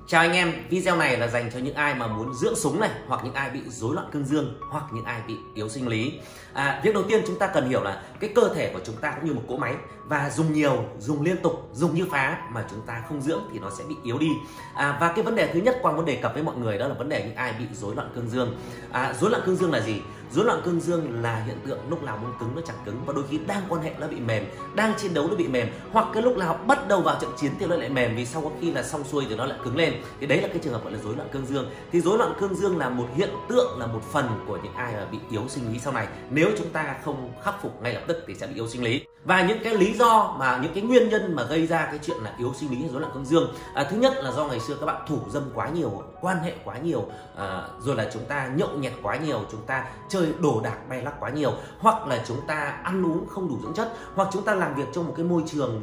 Chào anh em, video này là dành cho những ai mà muốn dưỡng súng này, hoặc những ai bị rối loạn cương dương, hoặc những ai bị yếu sinh lý. Việc đầu tiên chúng ta cần hiểu là cái cơ thể của chúng ta cũng như một cỗ máy, và dùng nhiều, dùng liên tục, dùng như phá mà chúng ta không dưỡng thì nó sẽ bị yếu đi. Và cái vấn đề thứ nhất Quang muốn đề cập với mọi người đó là vấn đề những ai bị rối loạn cương dương. Rối loạn cương dương là gì? Rối loạn cương dương là hiện tượng lúc nào muốn cứng nó chẳng cứng, và đôi khi đang quan hệ nó bị mềm, đang chiến đấu nó bị mềm, hoặc cái lúc nào bắt đầu vào trận chiến thì nó lại mềm, vì sau có khi là xong xuôi thì nó lại cứng lên. Thì đấy là cái trường hợp gọi là rối loạn cương dương. Thì rối loạn cương dương là một hiện tượng, là một phần của những ai bị yếu sinh lý sau này. Nếu chúng ta không khắc phục ngay lập tức thì sẽ bị yếu sinh lý. Và những cái lý do mà những cái nguyên nhân mà gây ra cái chuyện là yếu sinh lý hay rối loạn cương dương, thứ nhất là do ngày xưa các bạn thủ dâm quá nhiều, quan hệ quá nhiều, rồi là chúng ta nhậu nhẹt quá nhiều, chúng ta chơi đồ đạc bay lắc quá nhiều, hoặc là chúng ta ăn uống không đủ dưỡng chất, hoặc chúng ta làm việc trong một cái môi trường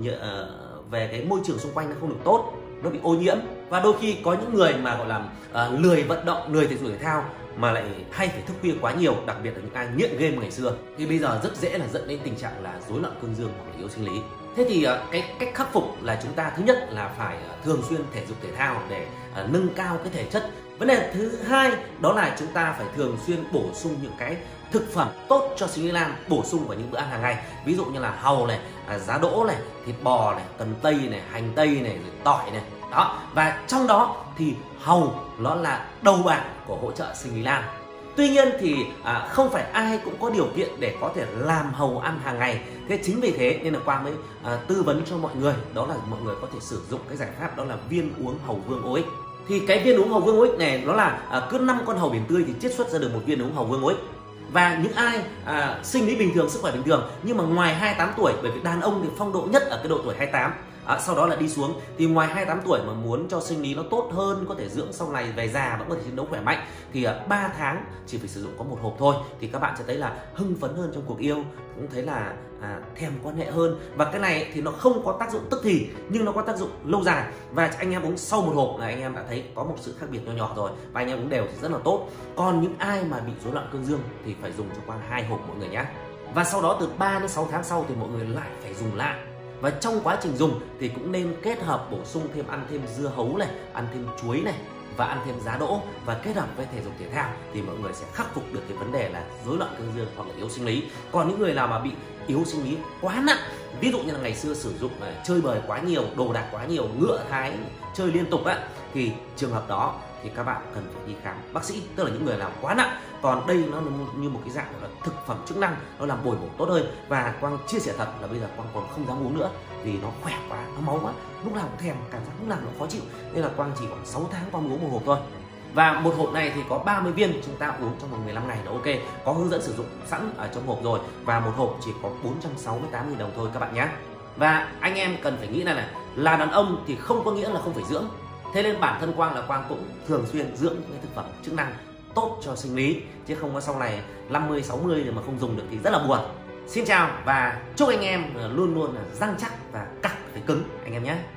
về cái môi trường xung quanh nó không được tốt, nó bị ô nhiễm. Và đôi khi có những người mà gọi là lười vận động, lười thể dục thể thao mà lại hay phải thức khuya quá nhiều, đặc biệt là những ai nghiện game ngày xưa, thì bây giờ rất dễ là dẫn đến tình trạng là rối loạn cương dương hoặc là yếu sinh lý. Thế thì cái cách khắc phục là chúng ta thứ nhất là phải thường xuyên thể dục thể thao để nâng cao cái thể chất. Vấn đề thứ hai đó là chúng ta phải thường xuyên bổ sung những cái thực phẩm tốt cho sinh lý nam, bổ sung vào những bữa ăn hàng ngày, ví dụ như là hàu này, giá đỗ này, thịt bò này, cần tây này, hành tây này, rồi tỏi này. Đó, và trong đó thì hàu nó là đầu bảng của hỗ trợ sinh lý nam. Tuy nhiên thì không phải ai cũng có điều kiện để có thể làm hàu ăn hàng ngày. Thế chính vì thế nên là Quang mới tư vấn cho mọi người, đó là mọi người có thể sử dụng cái giải pháp đó là viên uống hàu vương OX. Thì cái viên uống hàu vương OX này nó là cứ 5 con hàu biển tươi thì chiết xuất ra được một viên uống hàu vương OX. Và những ai sinh lý bình thường, sức khỏe bình thường, nhưng mà ngoài 28 tuổi, bởi vì đàn ông thì phong độ nhất ở cái độ tuổi 28, sau đó là đi xuống, thì ngoài 28 tuổi mà muốn cho sinh lý nó tốt hơn, có thể dưỡng sau này về già vẫn có thể chiến đấu khỏe mạnh, thì 3 tháng chỉ phải sử dụng có một hộp thôi, thì các bạn sẽ thấy là hưng phấn hơn trong cuộc yêu, cũng thấy là thèm quan hệ hơn. Và cái này thì nó không có tác dụng tức thì, nhưng nó có tác dụng lâu dài. Và anh em uống sau một hộp là anh em đã thấy có một sự khác biệt nho nhỏ rồi, và anh em uống đều thì rất là tốt. Còn những ai mà bị rối loạn cương dương thì phải dùng cho Quang 2 hộp mọi người nhé. Và sau đó từ 3 đến 6 tháng sau thì mọi người lại phải dùng lại. Và trong quá trình dùng thì cũng nên kết hợp bổ sung thêm, ăn thêm dưa hấu này, ăn thêm chuối này, và ăn thêm giá đỗ, và kết hợp với thể dục thể thao thì mọi người sẽ khắc phục được cái vấn đề là rối loạn cương dương hoặc là yếu sinh lý. Còn những người nào mà bị yếu sinh lý quá nặng, ví dụ như là ngày xưa sử dụng chơi bời quá nhiều, đồ đạc quá nhiều, ngựa thái chơi liên tục á, thì trường hợp đó thì các bạn cần phải đi khám bác sĩ, tức là những người nào quá nặng. Còn đây nó như một cái dạng là thực phẩm chức năng, nó làm bồi bổ tốt hơn. Và Quang chia sẻ thật là bây giờ Quang còn không dám uống nữa vì nó khỏe quá, nó máu quá, lúc nào cũng thèm, cảm giác lúc nào cũng khó chịu, nên là Quang chỉ khoảng 6 tháng Quang uống một hộp thôi. Và một hộp này thì có 30 viên, chúng ta uống trong vòng 15 ngày là ok. Có hướng dẫn sử dụng sẵn ở trong hộp rồi, và một hộp chỉ có 468.000 đồng thôi các bạn nhé. Và anh em cần phải nghĩ là đàn ông thì không có nghĩa là không phải dưỡng. Thế nên bản thân Quang là Quang cũng thường xuyên dưỡng những cái thực phẩm chức năng tốt cho sinh lý, chứ không có sau này 50, 60 mà không dùng được thì rất là buồn. Xin chào và chúc anh em luôn luôn là răng chắc và cẳng phải cứng anh em nhé.